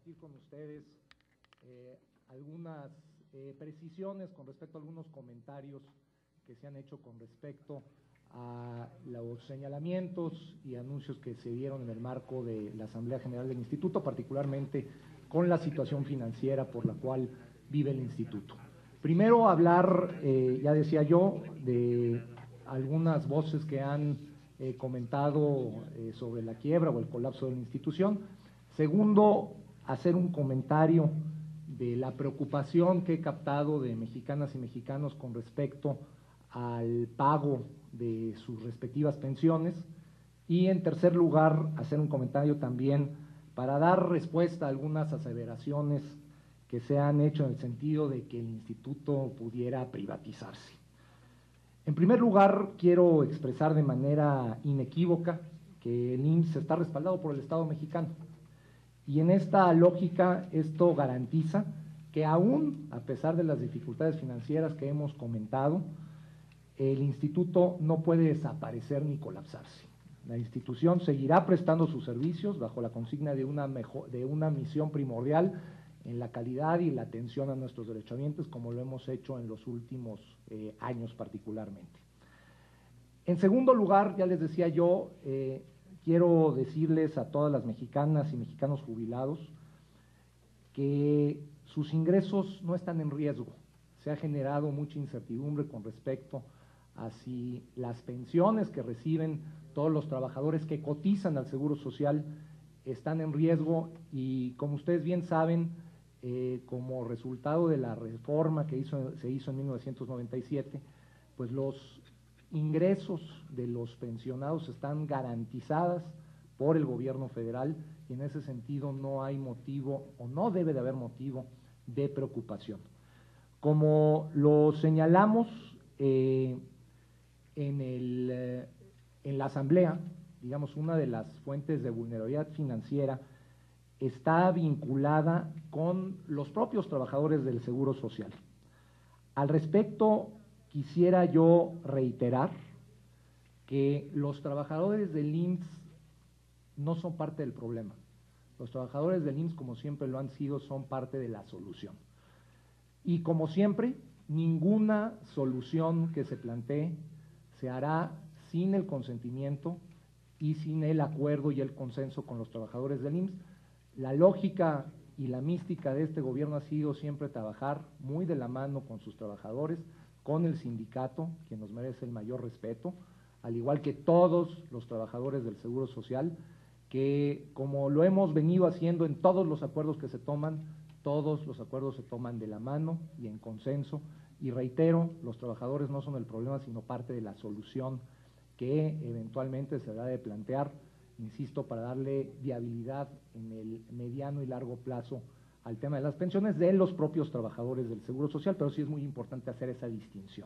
compartir con ustedes algunas precisiones con respecto a algunos comentarios que se han hecho con respecto a los señalamientos y anuncios que se dieron en el marco de la Asamblea General del Instituto, particularmente con la situación financiera por la cual vive el Instituto. Primero hablar, ya decía yo, de algunas voces que han comentado sobre la quiebra o el colapso de la institución. Segundo, hacer un comentario de la preocupación que he captado de mexicanas y mexicanos con respecto al pago de sus respectivas pensiones. Y en tercer lugar, hacer un comentario también para dar respuesta a algunas aseveraciones que se han hecho en el sentido de que el instituto pudiera privatizarse. En primer lugar, quiero expresar de manera inequívoca que el IMSS está respaldado por el Estado mexicano. Y en esta lógica, esto garantiza que aún, a pesar de las dificultades financieras que hemos comentado, el instituto no puede desaparecer ni colapsarse. La institución seguirá prestando sus servicios bajo la consigna de una misión primordial en la calidad y la atención a nuestros derechohabientes, como lo hemos hecho en los últimos años particularmente. En segundo lugar, ya les decía yo, quiero decirles a todas las mexicanas y mexicanos jubilados que sus ingresos no están en riesgo. Se ha generado mucha incertidumbre con respecto a si las pensiones que reciben todos los trabajadores que cotizan al Seguro Social están en riesgo y, como ustedes bien saben, como resultado de la reforma que se hizo en 1997, pues los ingresos de los pensionados están garantizadas por el gobierno federal y en ese sentido no hay motivo o no debe de haber motivo de preocupación. Como lo señalamos en la Asamblea, digamos, una de las fuentes de vulnerabilidad financiera está vinculada con los propios trabajadores del Seguro Social. Al respecto, quisiera yo reiterar que los trabajadores del IMSS no son parte del problema. Los trabajadores del IMSS, como siempre lo han sido, son parte de la solución. Y como siempre, ninguna solución que se plantee se hará sin el consentimiento y sin el acuerdo y el consenso con los trabajadores del IMSS. La lógica y la mística de este gobierno ha sido siempre trabajar muy de la mano con sus trabajadores, con el sindicato, que nos merece el mayor respeto, al igual que todos los trabajadores del Seguro Social, que como lo hemos venido haciendo en todos los acuerdos que se toman, todos los acuerdos se toman de la mano y en consenso, y reitero, los trabajadores no son el problema, sino parte de la solución que eventualmente se habrá de plantear, insisto, para darle viabilidad en el mediano y largo plazo al tema de las pensiones de los propios trabajadores del Seguro Social, pero sí es muy importante hacer esa distinción.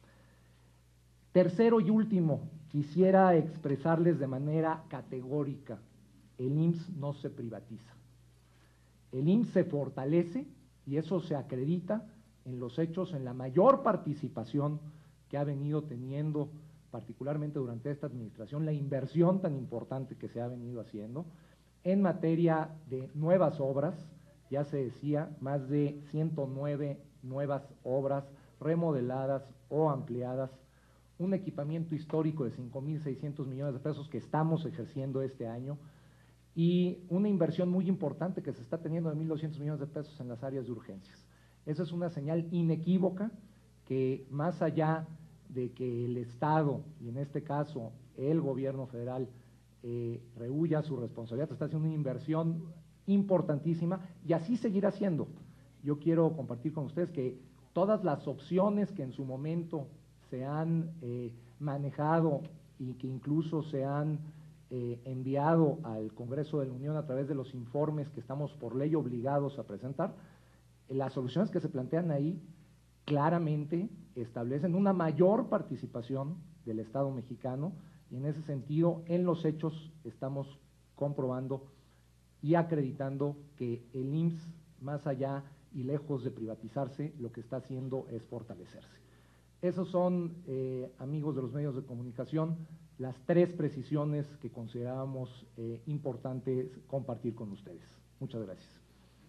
Tercero y último, quisiera expresarles de manera categórica, el IMSS no se privatiza. El IMSS se fortalece y eso se acredita en los hechos, en la mayor participación que ha venido teniendo, particularmente durante esta administración, la inversión tan importante que se ha venido haciendo en materia de nuevas obras. Ya se decía, más de 109 nuevas obras remodeladas o ampliadas, un equipamiento histórico de 5.600 millones de pesos que estamos ejerciendo este año y una inversión muy importante que se está teniendo de 1.200 millones de pesos en las áreas de urgencias. Esa es una señal inequívoca que, más allá de que el Estado, y en este caso el gobierno federal, rehúya su responsabilidad, está haciendo una inversión importantísima y así seguirá siendo. Yo quiero compartir con ustedes que todas las opciones que en su momento se han manejado y que incluso se han enviado al Congreso de la Unión a través de los informes que estamos por ley obligados a presentar, las soluciones que se plantean ahí claramente establecen una mayor participación del Estado mexicano y en ese sentido, en los hechos, estamos comprobando y acreditando que el IMSS, más allá y lejos de privatizarse, lo que está haciendo es fortalecerse. Esos son, amigos de los medios de comunicación, las tres precisiones que considerábamos importantes compartir con ustedes. Muchas gracias.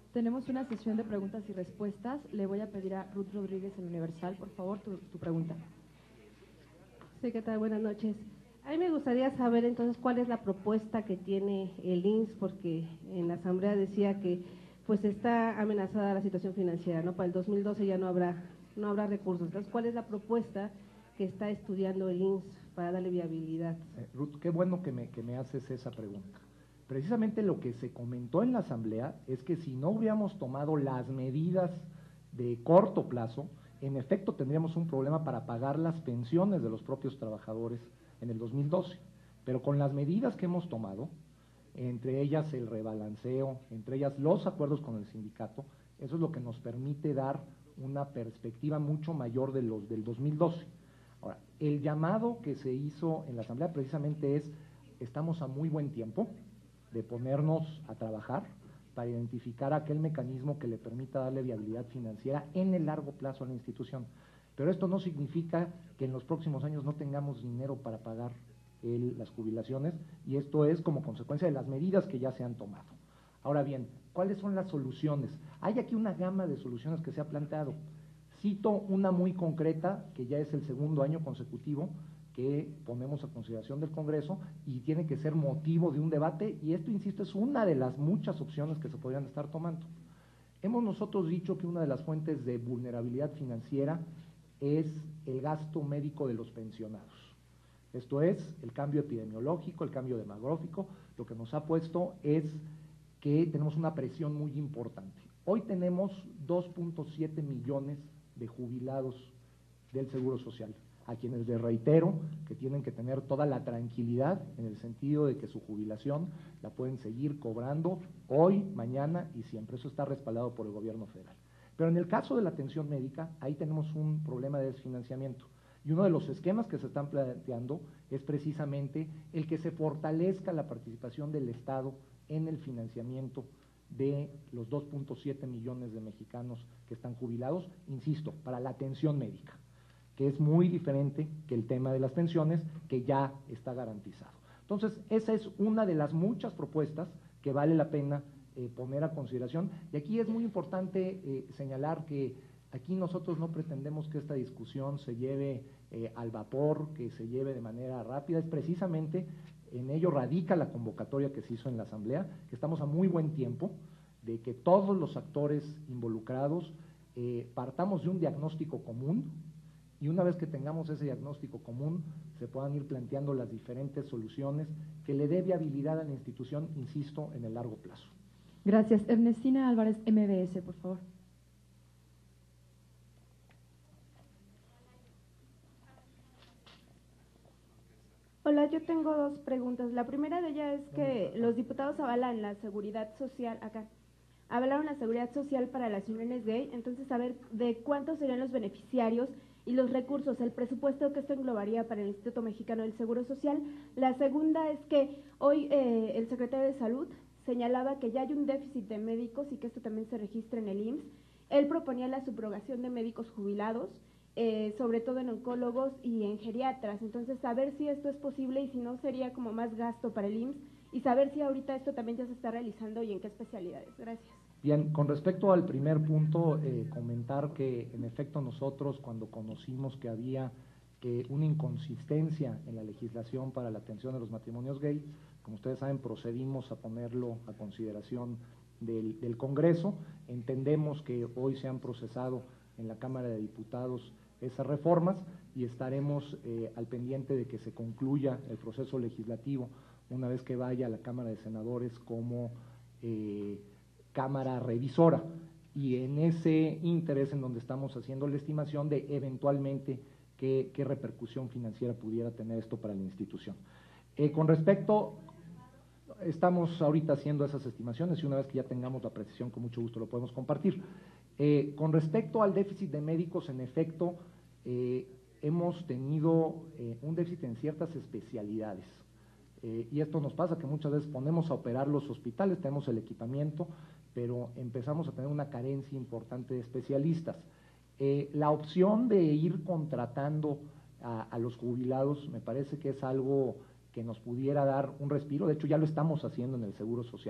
Tenemos una sesión de preguntas y respuestas. Le voy a pedir a Ruth Rodríguez en Universal, por favor, tu pregunta. Sí, ¿qué tal? Buenas noches. A mí me gustaría saber entonces cuál es la propuesta que tiene el IMSS, porque en la asamblea decía que pues está amenazada la situación financiera, ¿no? Para el 2012 ya no habrá recursos. Entonces, ¿cuál es la propuesta que está estudiando el IMSS para darle viabilidad? Ruth, qué bueno que me haces esa pregunta. Precisamente lo que se comentó en la asamblea es que si no hubiéramos tomado las medidas de corto plazo, en efecto tendríamos un problema para pagar las pensiones de los propios trabajadores en el 2012. Pero con las medidas que hemos tomado, entre ellas el rebalanceo, entre ellas los acuerdos con el sindicato, eso es lo que nos permite dar una perspectiva mucho mayor de los del 2012. Ahora, el llamado que se hizo en la asamblea precisamente es, estamos a muy buen tiempo de ponernos a trabajar para identificar aquel mecanismo que le permita darle viabilidad financiera en el largo plazo a la institución. Pero esto no significa que en los próximos años no tengamos dinero para pagar las jubilaciones, y esto es como consecuencia de las medidas que ya se han tomado. Ahora bien, ¿cuáles son las soluciones? Hay aquí una gama de soluciones que se ha planteado. Cito una muy concreta, que ya es el segundo año consecutivo que ponemos a consideración del Congreso y tiene que ser motivo de un debate, y esto, insisto, es una de las muchas opciones que se podrían estar tomando. Hemos nosotros dicho que una de las fuentes de vulnerabilidad financiera es el gasto médico de los pensionados. Esto es, el cambio epidemiológico, el cambio demográfico, lo que nos ha puesto es que tenemos una presión muy importante. Hoy tenemos 2.7 millones de jubilados del Seguro Social, a quienes les reitero que tienen que tener toda la tranquilidad en el sentido de que su jubilación la pueden seguir cobrando hoy, mañana y siempre. Eso está respaldado por el gobierno federal. Pero en el caso de la atención médica, ahí tenemos un problema de desfinanciamiento. Y uno de los esquemas que se están planteando es precisamente el que se fortalezca la participación del Estado en el financiamiento de los 2.7 millones de mexicanos que están jubilados, insisto, para la atención médica, que es muy diferente que el tema de las pensiones, que ya está garantizado. Entonces, esa es una de las muchas propuestas que vale la pena poner a consideración. Y aquí es muy importante señalar que aquí nosotros no pretendemos que esta discusión se lleve al vapor, que se lleve de manera rápida, es precisamente en ello radica la convocatoria que se hizo en la Asamblea, que estamos a muy buen tiempo de que todos los actores involucrados partamos de un diagnóstico común, y una vez que tengamos ese diagnóstico común, se puedan ir planteando las diferentes soluciones que le dé viabilidad a la institución, insisto, en el largo plazo. Gracias. Ernestina Álvarez, MBS, por favor. Hola, yo tengo dos preguntas. La primera de ellas es que los diputados avalan la seguridad social, avalaron la seguridad social para las uniones gay, entonces saber de cuántos serían los beneficiarios y los recursos, el presupuesto que esto englobaría para el Instituto Mexicano del Seguro Social. La segunda es que hoy el secretario de Salud señalaba que ya hay un déficit de médicos y que esto también se registra en el IMSS. Él proponía la subrogación de médicos jubilados, sobre todo en oncólogos y en geriatras. Entonces, saber si esto es posible y si no sería como más gasto para el IMSS, y saber si ahorita esto también ya se está realizando y en qué especialidades. Gracias. Bien, con respecto al primer punto, comentar que en efecto nosotros cuando conocimos que había una inconsistencia en la legislación para la atención de los matrimonios gay, como ustedes saben, procedimos a ponerlo a consideración del Congreso. Entendemos que hoy se han procesado en la Cámara de Diputados esas reformas y estaremos al pendiente de que se concluya el proceso legislativo una vez que vaya a la Cámara de Senadores como Cámara revisora, y en ese interés en donde estamos haciendo la estimación de eventualmente qué repercusión financiera pudiera tener esto para la institución. Con respecto, estamos ahorita haciendo esas estimaciones y una vez que ya tengamos la precisión, con mucho gusto lo podemos compartir. Con respecto al déficit de médicos, en efecto, hemos tenido un déficit en ciertas especialidades. Y esto nos pasa que muchas veces ponemos a operar los hospitales, tenemos el equipamiento, pero empezamos a tener una carencia importante de especialistas. La opción de ir contratando a los jubilados me parece que es algo que nos pudiera dar un respiro. De hecho ya lo estamos haciendo en el Seguro Social,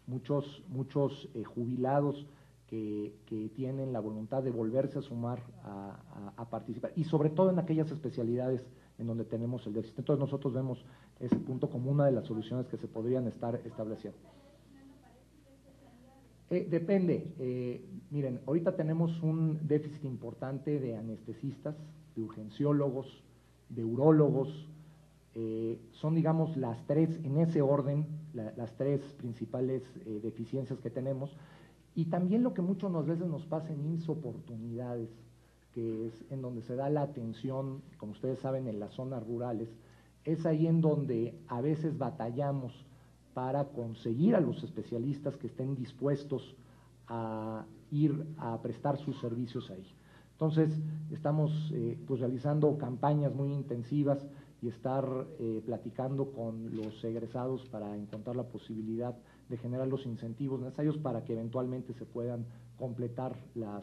muchos jubilados que tienen la voluntad de volverse a sumar a participar, y sobre todo en aquellas especialidades en donde tenemos el déficit. Entonces nosotros vemos ese punto como una de las soluciones que se podrían estar estableciendo. Depende. Miren, ahorita tenemos un déficit importante de anestesistas, de urgenciólogos, de urólogos. Son, digamos, las tres, en ese orden, las tres principales deficiencias que tenemos. Y también lo que muchas veces nos pasa en IMSS Oportunidades, que es en donde se da la atención, como ustedes saben, en las zonas rurales, es ahí en donde a veces batallamos para conseguir a los especialistas que estén dispuestos a ir a prestar sus servicios ahí. Entonces, estamos pues realizando campañas muy intensivas y estar platicando con los egresados para encontrar la posibilidad de generar los incentivos necesarios para que eventualmente se puedan completar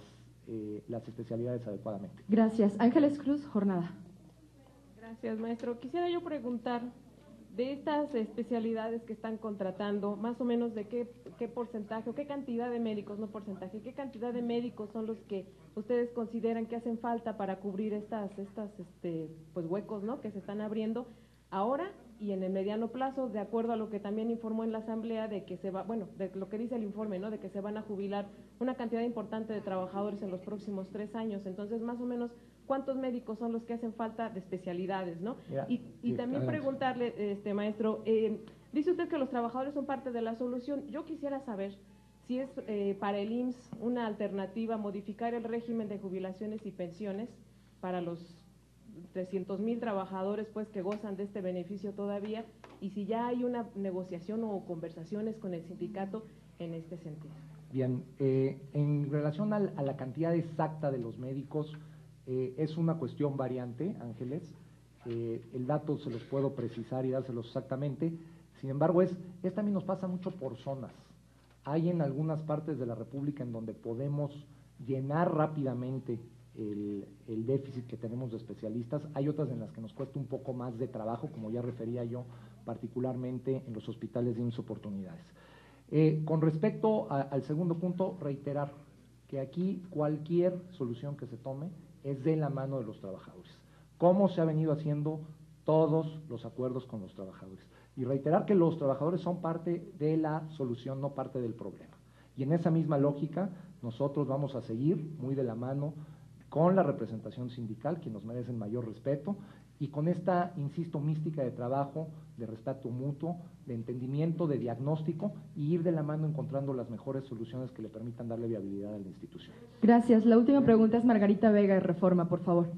las especialidades adecuadamente. Gracias. Ángeles Cruz, Jornada. Gracias, maestro. Quisiera yo preguntar, de estas especialidades que están contratando, más o menos de qué porcentaje o qué cantidad de médicos, no porcentaje, qué cantidad de médicos son los que ustedes consideran que hacen falta para cubrir estas pues huecos, ¿no?, que se están abriendo ahora y en el mediano plazo, de acuerdo a lo que también informó en la asamblea de que se va, bueno, de lo que dice el informe, ¿no?, de que se van a jubilar una cantidad importante de trabajadores en los próximos 3 años. Entonces, más o menos, ¿cuántos médicos son los que hacen falta de especialidades, no? Mira, Y sí, también adelante. preguntarle, maestro, dice usted que los trabajadores son parte de la solución. Yo quisiera saber si es para el IMSS una alternativa modificar el régimen de jubilaciones y pensiones para los 300,000 trabajadores pues que gozan de este beneficio todavía, y si ya hay una negociación o conversaciones con el sindicato en este sentido. Bien, en relación a la cantidad exacta de los médicos, es una cuestión variante, Ángeles. El dato se los puedo precisar y dárselos exactamente. Sin embargo, también nos pasa mucho por zonas. Hay en algunas partes de la República en donde podemos llenar rápidamente el déficit que tenemos de especialistas. Hay otras en las que nos cuesta un poco más de trabajo, como ya refería yo, particularmente en los hospitales de IMSS Oportunidades. Con respecto al segundo punto, reiterar que aquí cualquier solución que se tome es de la mano de los trabajadores, como se ha venido haciendo todos los acuerdos con los trabajadores. Y reiterar que los trabajadores son parte de la solución, no parte del problema. Y en esa misma lógica, nosotros vamos a seguir muy de la mano con la representación sindical, que nos merecen mayor respeto, y con esta, insisto, mística de trabajo, de respeto mutuo, de entendimiento, de diagnóstico, y ir de la mano encontrando las mejores soluciones que le permitan darle viabilidad a la institución. Gracias. La última pregunta es Margarita Vega, de Reforma, por favor.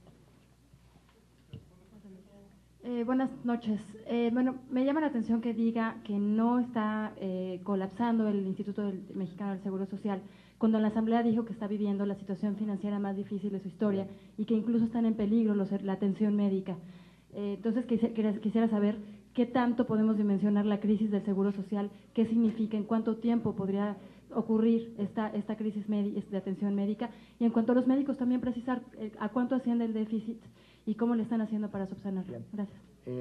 Buenas noches. Bueno, me llama la atención que diga que no está colapsando el Instituto Mexicano del Seguro Social, cuando en la Asamblea dijo que está viviendo la situación financiera más difícil de su historia y que incluso están en peligro la atención médica. Entonces, quisiera saber qué tanto podemos dimensionar la crisis del Seguro Social, qué significa, en cuánto tiempo podría ocurrir esta crisis de atención médica, y en cuanto a los médicos también precisar a cuánto asciende el déficit y cómo le están haciendo para subsanarlo. Bien. Gracias.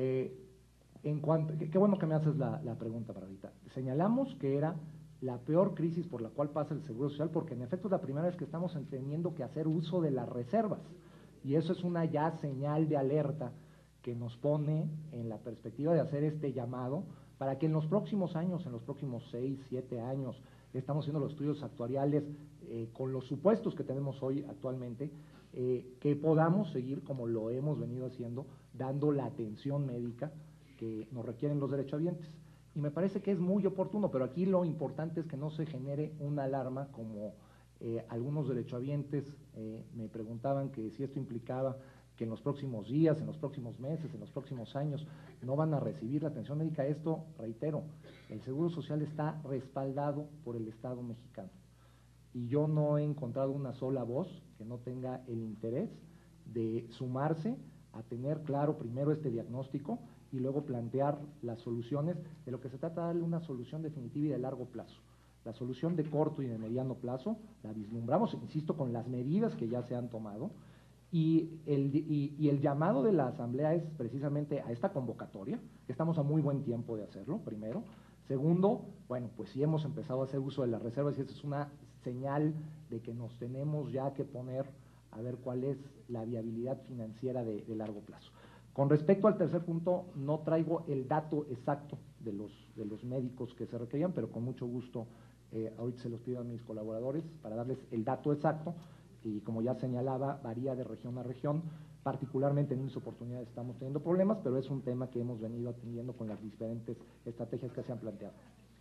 Qué bueno que me haces la pregunta, Margarita. Señalamos que era la peor crisis por la cual pasa el Seguro Social, porque en efecto es la primera vez que estamos teniendo que hacer uso de las reservas, y eso es una ya señal de alerta que nos pone en la perspectiva de hacer este llamado para que en los próximos años, en los próximos 6, 7 años, estamos haciendo los estudios actuariales con los supuestos que tenemos hoy actualmente, que podamos seguir como lo hemos venido haciendo, dando la atención médica que nos requieren los derechohabientes. Y me parece que es muy oportuno, pero aquí lo importante es que no se genere una alarma, como algunos derechohabientes me preguntaban que si esto implicaba que en los próximos días, en los próximos meses, en los próximos años no van a recibir la atención médica. Esto, reitero, el Seguro Social está respaldado por el Estado mexicano, y yo no he encontrado una sola voz que no tenga el interés de sumarse a tener claro primero este diagnóstico y luego plantear las soluciones. De lo que se trata de darle una solución definitiva y de largo plazo. La solución de corto y de mediano plazo la vislumbramos, insisto, con las medidas que ya se han tomado, y el llamado de la Asamblea es precisamente a esta convocatoria. Estamos a muy buen tiempo de hacerlo, primero. Segundo, bueno, pues sí hemos empezado a hacer uso de las reservas y esa es una señal de que nos tenemos ya que poner a ver cuál es la viabilidad financiera de largo plazo. Con respecto al tercer punto, no traigo el dato exacto de los médicos que se requerían, pero con mucho gusto ahorita se los pido a mis colaboradores para darles el dato exacto y como ya señalaba, varía de región a región. Particularmente en unas oportunidades estamos teniendo problemas, pero es un tema que hemos venido atendiendo con las diferentes estrategias que se han planteado.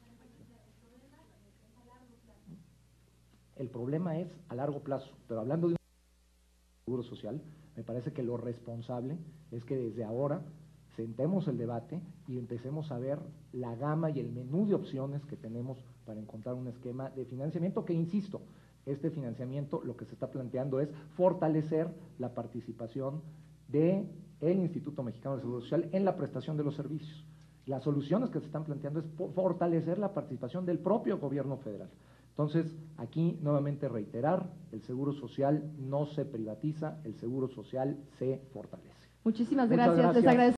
El problema es a largo plazo, pero hablando de un seguro social, me parece que lo responsable es que desde ahora sentemos el debate y empecemos a ver la gama y el menú de opciones que tenemos para encontrar un esquema de financiamiento que, insisto, este financiamiento lo que se está planteando es fortalecer la participación del Instituto Mexicano del Seguro Social en la prestación de los servicios. Las soluciones que se están planteando es fortalecer la participación del propio gobierno federal. Entonces, aquí nuevamente reiterar, el Seguro Social no se privatiza, el Seguro Social se fortalece. Muchísimas Muchas gracias. Les agradezco.